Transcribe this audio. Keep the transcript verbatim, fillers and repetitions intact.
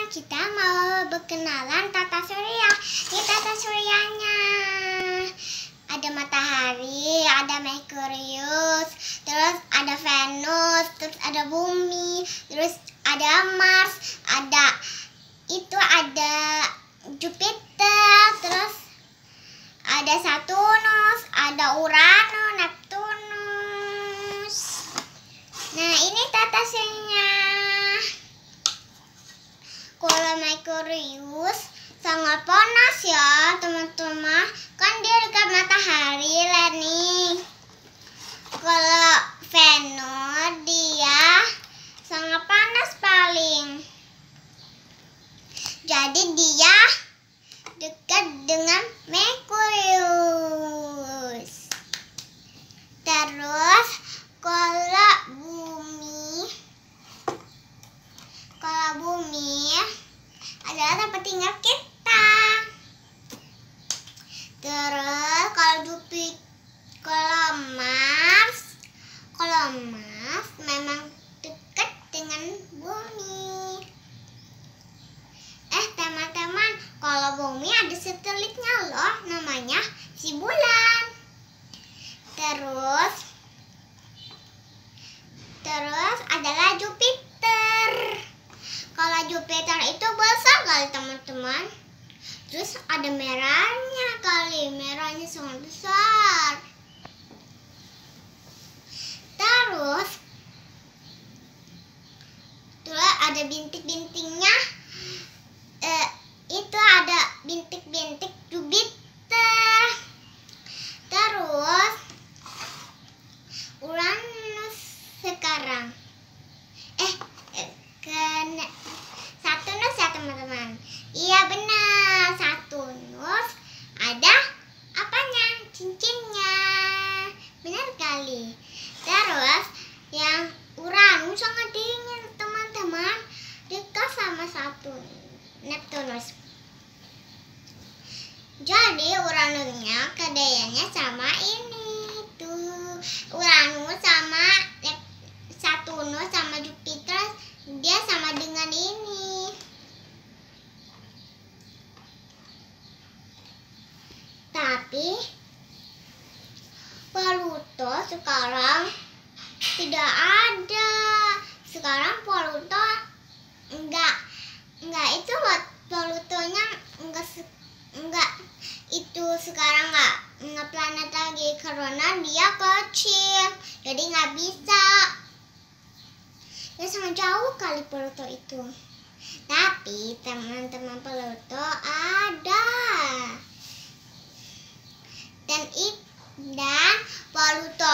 kita mau berkenalan tata surya. Ini tata suryanya. Ada matahari, ada Merkurius, terus ada Venus, terus ada bumi, terus ada Mars, ada itu ada Jupiter, terus ada Saturnus, ada Uranus, Neptunus. Nah, ini tata suryanya. Kalau Merkurius sangat panas ya teman-teman, kan dia dekat matahari lah nih. Kalau Venus dia sangat panas paling, jadi dia dekat dengan Merkurius. Terus kalau bumi kalau bumi adalah tempat tinggal kita. Terus kalau Jupiter, kalau Mars, kalau Mars memang dekat dengan bumi. Eh teman-teman, kalau bumi ada satelitnya loh, namanya si bulan. Terus, terus adalah Jupiter. Kalau Jupiter itu besar kali teman-teman. Terus ada merahnya kali, merahnya sangat besar. Terus, terus ada bintik-bintiknya. Eh, itu ada bintik-bintik Jupiter. Terus, Uranus sekarang. Eh, eh ke Saturnus ya teman-teman. Iya benar, Saturnus ada apanya? Cincinnya. Benar kali. Terus yang Uranus sangat dingin teman-teman, dekat sama Saturnus, Neptunus. Jadi Uranusnya kedayannya sama ini tuh. Uranus sama Saturnus sama Jupiter dia sama dengan ini. Tapi Pluto sekarang tidak ada. Sekarang Pluto enggak enggak itu buat Plutonya enggak enggak itu sekarang enggak enggak planet lagi karena dia kecil. Jadi enggak bisa. Ya sangat jauh kali Pluto itu. Tapi teman-teman Pluto ada. Dan it, dan Pluto